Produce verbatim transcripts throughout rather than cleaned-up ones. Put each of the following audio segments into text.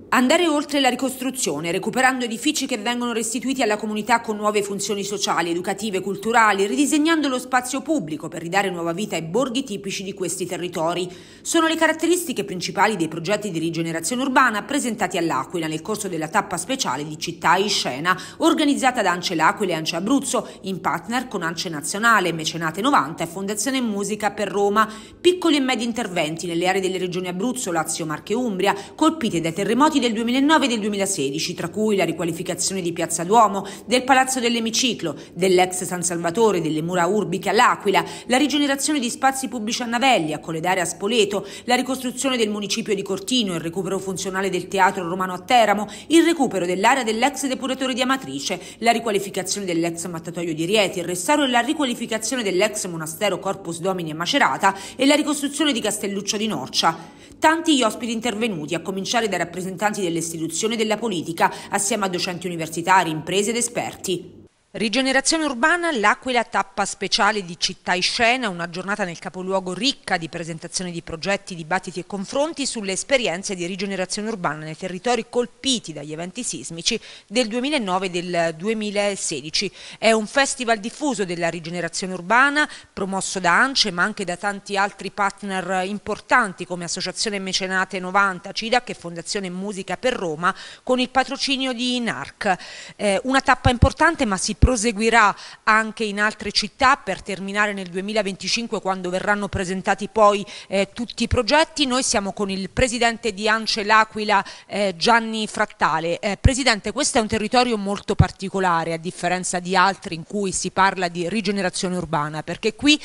Andare oltre la ricostruzione, recuperando edifici che vengono restituiti alla comunità con nuove funzioni sociali, educative, culturali, ridisegnando lo spazio pubblico per ridare nuova vita ai borghi tipici di questi territori. Sono le caratteristiche principali dei progetti di rigenerazione urbana presentati all'Aquila nel corso della tappa speciale di Città in Scena, organizzata da ANCE L'Aquila e ANCE Abruzzo, in partner con ANCE Nazionale, Mecenate novanta e Fondazione Musica per Roma. Piccoli e medi interventi nelle aree delle regioni Abruzzo, Lazio, Marche e Umbria, colpite dai terremoti del duemilanove e del duemilasedici, tra cui la riqualificazione di Piazza Duomo, del Palazzo dell'Emiciclo, dell'ex San Salvatore, delle mura urbiche all'Aquila, la rigenerazione di spazi pubblici a Navelli, a Colledare a Spoleto, la ricostruzione del municipio di Cortino, il recupero funzionale del Teatro Romano a Teramo, il recupero dell'area dell'ex depuratore di Amatrice, la riqualificazione dell'ex mattatoio di Rieti, il restauro e la riqualificazione dell'ex monastero Corpus Domini a Macerata e la ricostruzione di Castelluccio di Norcia. Tanti gli ospiti intervenuti, a cominciare dai rappresentanti delle istituzioni e della politica, assieme a docenti universitari, imprese ed esperti. Rigenerazione urbana, l'Aquila tappa speciale di Città in Scena, una giornata nel capoluogo ricca di presentazioni di progetti, dibattiti e confronti sulle esperienze di rigenerazione urbana nei territori colpiti dagli eventi sismici del duemilanove e del duemilasedici. È un festival diffuso della rigenerazione urbana, promosso da ANCE ma anche da tanti altri partner importanti come Associazione Mecenate novanta, CIDAC e Fondazione Musica per Roma, con il patrocinio di NARC. Eh, una tappa importante, ma si proseguirà anche in altre città per terminare nel duemilaventicinque, quando verranno presentati poi eh, tutti i progetti. Noi siamo con il presidente di ANCE L'Aquila, eh, Gianni Frattale. Eh, Presidente, questo è un territorio molto particolare, a differenza di altri in cui si parla di rigenerazione urbana, perché qui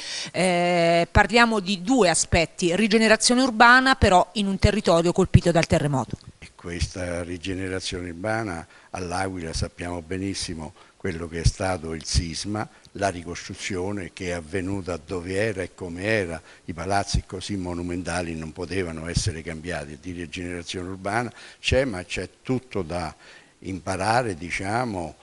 eh, parliamo di due aspetti: rigenerazione urbana però in un territorio colpito dal terremoto. E questa rigenerazione urbana all'Aquila sappiamo benissimo quello che è stato il sisma, la ricostruzione che è avvenuta dove era e come era, i palazzi così monumentali non potevano essere cambiati. Di rigenerazione urbana c'è, ma c'è tutto da imparare, diciamo,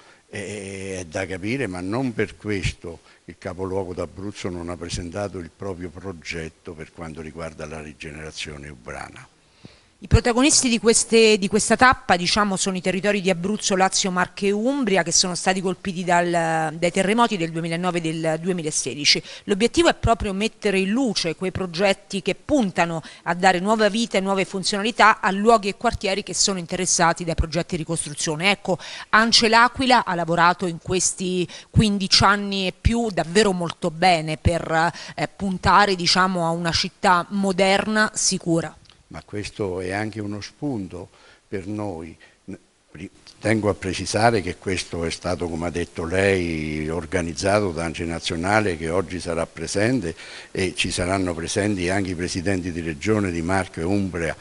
e da capire, ma non per questo il capoluogo d'Abruzzo non ha presentato il proprio progetto per quanto riguarda la rigenerazione urbana. I protagonisti di, queste, di questa tappa, diciamo, sono i territori di Abruzzo, Lazio, Marche e Umbria, che sono stati colpiti dal, dai terremoti del duemilanove e del duemilasedici. L'obiettivo è proprio mettere in luce quei progetti che puntano a dare nuova vita e nuove funzionalità a luoghi e quartieri che sono interessati dai progetti di ricostruzione. Ecco, ANCE L'Aquila ha lavorato in questi quindici anni e più davvero molto bene per eh, puntare, diciamo, a una città moderna, sicura. Ma questo è anche uno spunto per noi. Tengo a precisare che questo è stato, come ha detto lei, organizzato da ANCE Nazionale, che oggi sarà presente, e ci saranno presenti anche i presidenti di regione di Marche, Umbria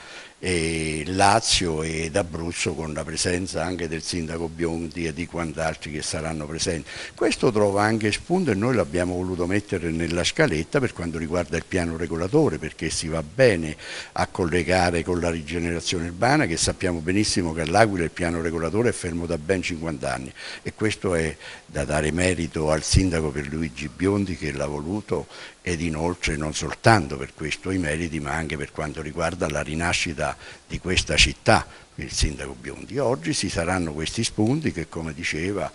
e Lazio ed Abruzzo, con la presenza anche del sindaco Biondi e di quant'altri che saranno presenti. Questo trova anche spunto e noi l'abbiamo voluto mettere nella scaletta per quanto riguarda il piano regolatore, perché si va bene a collegare con la rigenerazione urbana, che sappiamo benissimo che all'Aquila il piano regolatore è fermo da ben cinquanta anni, e questo è da dare merito al sindaco Pierluigi Biondi che l'ha voluto, ed inoltre non soltanto per questo i meriti, ma anche per quanto riguarda la rinascita di questa città, il sindaco Biondi. Oggi ci saranno questi spunti che, come diceva,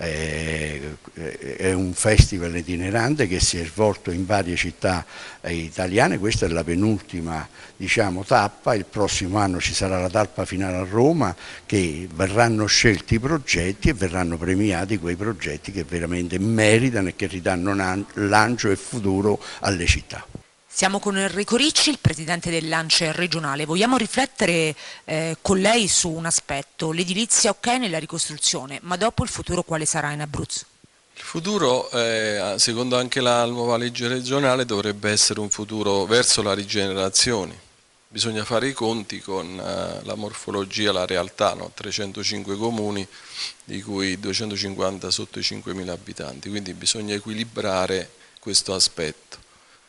è, è un festival itinerante che si è svolto in varie città italiane. Questa è la penultima, diciamo, tappa. Il prossimo anno ci sarà la tappa finale a Roma, che verranno scelti i progetti e verranno premiati quei progetti che veramente meritano e che ridanno lancio e futuro alle città. Siamo con Enrico Ricci, il presidente dell'ANCE regionale. Vogliamo riflettere eh, con lei su un aspetto: l'edilizia ok nella ricostruzione, ma dopo il futuro quale sarà in Abruzzo? Il futuro, eh, secondo anche la nuova legge regionale, dovrebbe essere un futuro verso la rigenerazione. Bisogna fare i conti con eh, la morfologia, la realtà, no? trecentocinque comuni, di cui duecentocinquanta sotto i cinquemila abitanti, quindi bisogna equilibrare questo aspetto.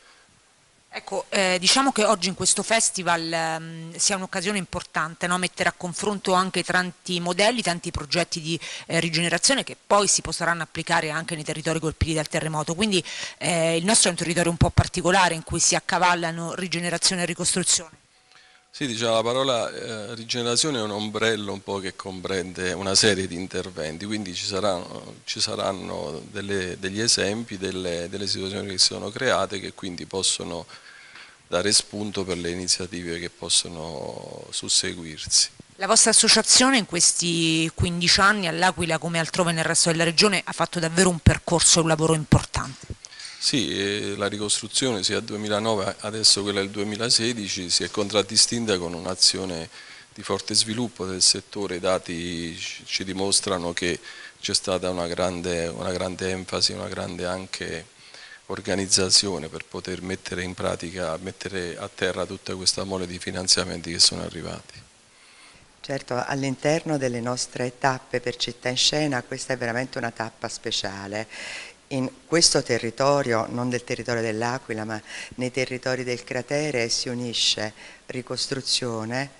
Ecco, eh, diciamo che oggi in questo festival ehm, sia un'occasione importante, no? Mettere a confronto anche tanti modelli, tanti progetti di eh, rigenerazione che poi si potranno applicare anche nei territori colpiti dal terremoto. Quindi eh, il nostro è un territorio un po' particolare in cui si accavallano rigenerazione e ricostruzione. Sì, diciamo, la parola eh, rigenerazione è un ombrello un po' che comprende una serie di interventi, quindi ci saranno, ci saranno delle, degli esempi, delle, delle situazioni che si sono create che quindi possono dare spunto per le iniziative che possono susseguirsi. La vostra associazione in questi quindici anni all'Aquila, come altrove nel resto della regione, ha fatto davvero un percorso e un lavoro importante. Sì, la ricostruzione sia duemilanove, adesso quella del duemilasedici, si è contraddistinta con un'azione di forte sviluppo del settore. I dati ci dimostrano che c'è stata una grande, una grande enfasi, una grande anche organizzazione per poter mettere in pratica, mettere a terra tutta questa mole di finanziamenti che sono arrivati. Certo, all'interno delle nostre tappe per Città in Scena questa è veramente una tappa speciale. In questo territorio, non del territorio dell'Aquila, ma nei territori del cratere si unisce ricostruzione,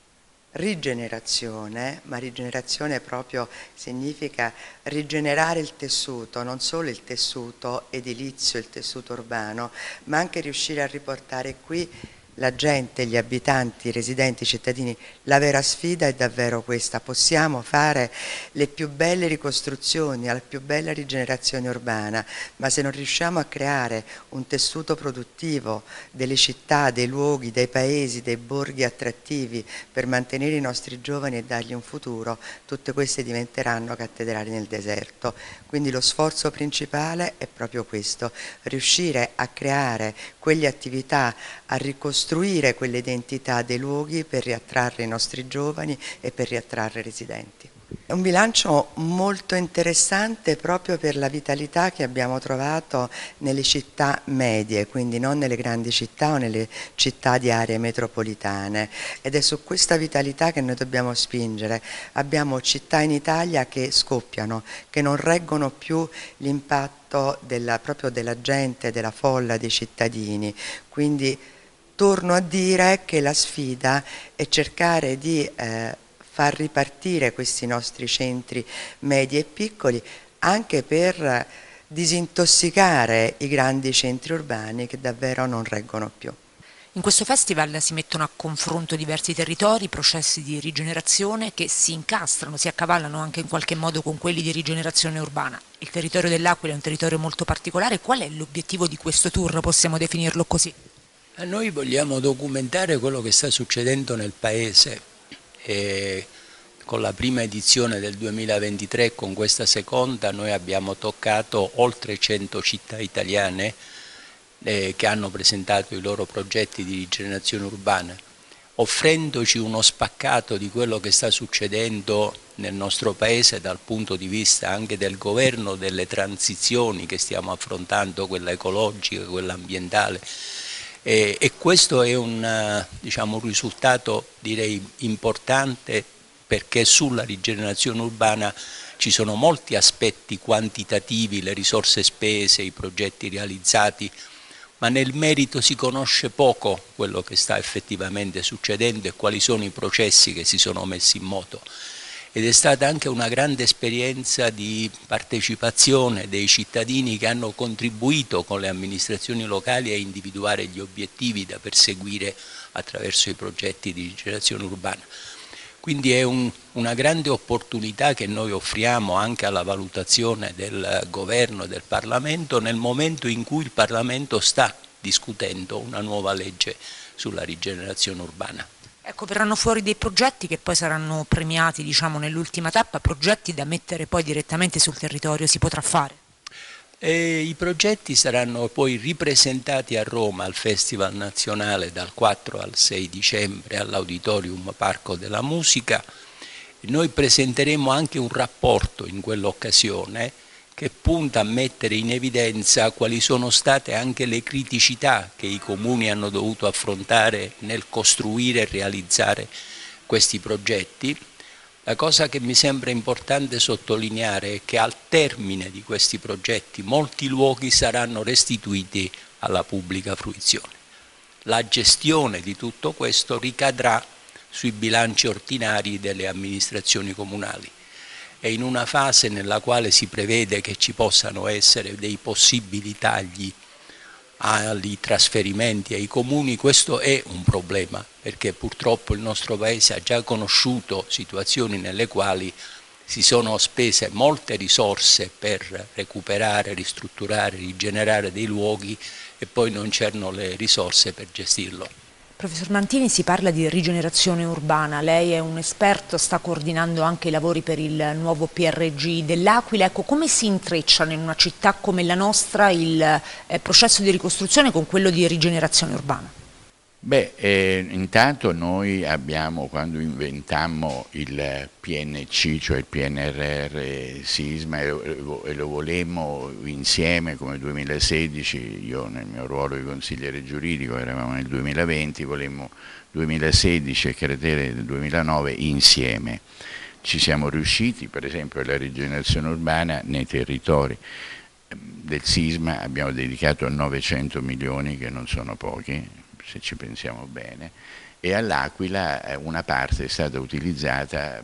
rigenerazione, ma rigenerazione proprio significa rigenerare il tessuto, non solo il tessuto edilizio, il tessuto urbano, ma anche riuscire a riportare qui la gente, gli abitanti, i residenti, i cittadini. La vera sfida è davvero questa: possiamo fare le più belle ricostruzioni, la più bella rigenerazione urbana, ma se non riusciamo a creare un tessuto produttivo delle città, dei luoghi, dei paesi, dei borghi attrattivi per mantenere i nostri giovani e dargli un futuro, tutte queste diventeranno cattedrali nel deserto. Quindi lo sforzo principale è proprio questo: riuscire a creare quelle attività, a ricostruire quelle identità dei luoghi per riattrarre i nostri giovani e per riattrarre i residenti. È un bilancio molto interessante proprio per la vitalità che abbiamo trovato nelle città medie, quindi non nelle grandi città o nelle città di aree metropolitane, ed è su questa vitalità che noi dobbiamo spingere. Abbiamo città in Italia che scoppiano, che non reggono più l'impatto della, proprio della gente, della folla, dei cittadini, quindi torno a dire che la sfida è cercare di eh, far ripartire questi nostri centri medi e piccoli, anche per disintossicare i grandi centri urbani che davvero non reggono più. In questo festival si mettono a confronto diversi territori, processi di rigenerazione che si incastrano, si accavallano anche in qualche modo con quelli di rigenerazione urbana. Il territorio dell'Aquila è un territorio molto particolare. Qual è l'obiettivo di questo tour? Possiamo definirlo così? Noi vogliamo documentare quello che sta succedendo nel paese. E con la prima edizione del duemilaventitré e con questa seconda noi abbiamo toccato oltre cento città italiane eh, che hanno presentato i loro progetti di rigenerazione urbana, offrendoci uno spaccato di quello che sta succedendo nel nostro paese dal punto di vista anche del governo, delle transizioni che stiamo affrontando, quella ecologica, quella ambientale. E, e questo è un, diciamo, un risultato, direi, importante, perché sulla rigenerazione urbana ci sono molti aspetti quantitativi, le risorse spese, i progetti realizzati, ma nel merito si conosce poco quello che sta effettivamente succedendo e quali sono i processi che si sono messi in moto. Ed è stata anche una grande esperienza di partecipazione dei cittadini che hanno contribuito con le amministrazioni locali a individuare gli obiettivi da perseguire attraverso i progetti di rigenerazione urbana. Quindi è un, una grande opportunità che noi offriamo anche alla valutazione del governo e del Parlamento nel momento in cui il Parlamento sta discutendo una nuova legge sulla rigenerazione urbana. Ecco, verranno fuori dei progetti che poi saranno premiati, diciamo, nell'ultima tappa, progetti da mettere poi direttamente sul territorio, si potrà fare? E i progetti saranno poi ripresentati a Roma al Festival Nazionale dal quattro al sei dicembre all'Auditorium Parco della Musica. Noi presenteremo anche un rapporto in quell'occasione che punta a mettere in evidenza quali sono state anche le criticità che i comuni hanno dovuto affrontare nel costruire e realizzare questi progetti. La cosa che mi sembra importante sottolineare è che al termine di questi progetti molti luoghi saranno restituiti alla pubblica fruizione. La gestione di tutto questo ricadrà sui bilanci ordinari delle amministrazioni comunali. E in una fase nella quale si prevede che ci possano essere dei possibili tagli ai trasferimenti ai comuni, questo è un problema, perché purtroppo il nostro Paese ha già conosciuto situazioni nelle quali si sono spese molte risorse per recuperare, ristrutturare, rigenerare dei luoghi e poi non c'erano le risorse per gestirlo. Professor Mantini, si parla di rigenerazione urbana, lei è un esperto, sta coordinando anche i lavori per il nuovo P R G dell'Aquila. Ecco, come si intrecciano in una città come la nostra il eh, processo di ricostruzione con quello di rigenerazione urbana? Beh, eh, intanto noi abbiamo, quando inventammo il P N C, cioè il P N R R Sisma, e lo, e lo volemmo insieme come duemilasedici, io nel mio ruolo di consigliere giuridico, eravamo nel duemilaventi, volemmo duemilasedici e cratere del duemilanove insieme. Ci siamo riusciti, per esempio, alla rigenerazione urbana nei territori del sisma abbiamo dedicato novecento milioni, che non sono pochi, se ci pensiamo bene, e all'Aquila una parte è stata utilizzata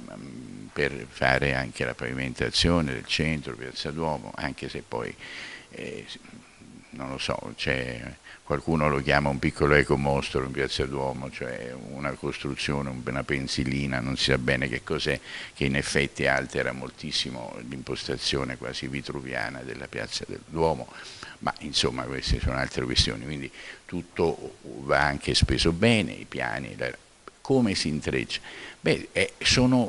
per fare anche la pavimentazione del centro, Piazza Duomo, anche se poi, eh, non lo so, c'è qualcuno lo chiama un piccolo ecomostro in Piazza Duomo, cioè una costruzione, una pensilina, non si sa bene che cos'è, che in effetti altera moltissimo l'impostazione quasi vitruviana della Piazza del Duomo. Ma insomma queste sono altre questioni, quindi tutto va anche speso bene, i piani, la, come si intreccia? Beh, eh, sono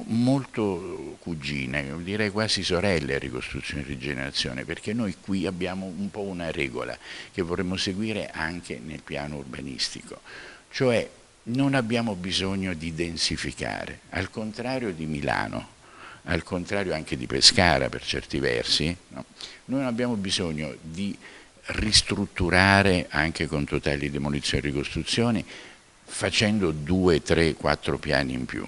molto cugine, direi quasi sorelle a ricostruzione e rigenerazione, perché noi qui abbiamo un po' una regola che vorremmo seguire anche nel piano urbanistico, cioè non abbiamo bisogno di densificare, al contrario di Milano, al contrario anche di Pescara per certi versi, no? Noi non abbiamo bisogno di ristrutturare anche con totali demolizioni e ricostruzioni facendo due, tre, quattro piani in più.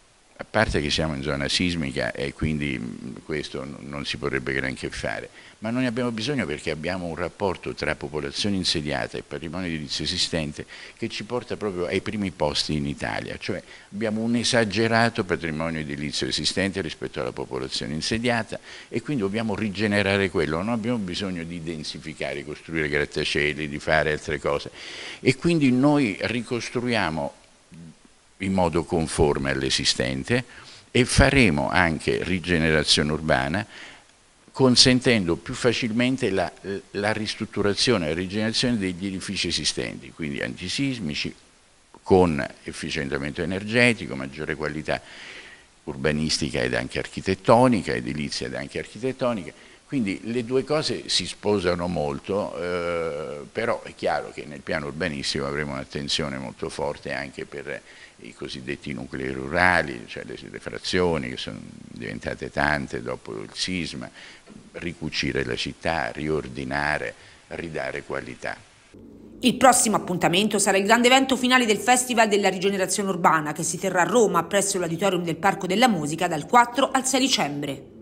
A parte che siamo in zona sismica e quindi questo non si potrebbe granché fare, ma non ne abbiamo bisogno perché abbiamo un rapporto tra popolazione insediata e patrimonio edilizio esistente che ci porta proprio ai primi posti in Italia, cioè abbiamo un esagerato patrimonio edilizio esistente rispetto alla popolazione insediata e quindi dobbiamo rigenerare quello, non abbiamo bisogno di densificare, costruire grattacieli, di fare altre cose e quindi noi ricostruiamo in modo conforme all'esistente e faremo anche rigenerazione urbana consentendo più facilmente la, la ristrutturazione e la rigenerazione degli edifici esistenti, quindi antisismici, con efficientamento energetico, maggiore qualità urbanistica ed anche architettonica, edilizia ed anche architettonica. Quindi le due cose si sposano molto, eh, però è chiaro che nel piano urbanistico avremo un'attenzione molto forte anche per i cosiddetti nuclei rurali, cioè le, le frazioni che sono diventate tante dopo il sisma, ricucire la città, riordinare, ridare qualità. Il prossimo appuntamento sarà il grande evento finale del Festival della Rigenerazione Urbana che si terrà a Roma presso l'Auditorium del Parco della Musica dal quattro al sei dicembre.